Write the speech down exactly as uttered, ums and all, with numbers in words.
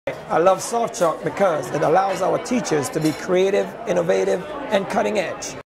I love SoftChalk because it allows our teachers to be creative, innovative, and cutting edge.